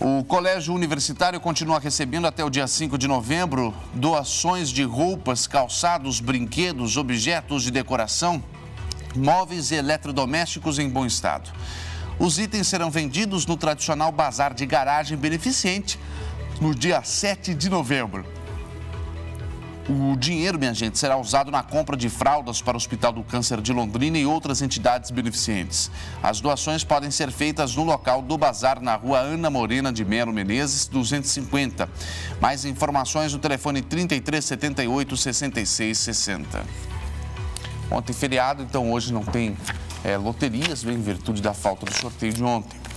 O Colégio Universitário continua recebendo até o dia 5 de novembro doações de roupas, calçados, brinquedos, objetos de decoração, móveis e eletrodomésticos em bom estado. Os itens serão vendidos no tradicional bazar de garagem beneficente no dia 7 de novembro. O dinheiro, minha gente, será usado na compra de fraldas para o Hospital do Câncer de Londrina e outras entidades beneficentes. As doações podem ser feitas no local do bazar, na rua Ana Morena de Melo Menezes, 250. Mais informações no telefone 33 78 66 60. Ontem feriado, então hoje não tem loterias, em virtude da falta do sorteio de ontem.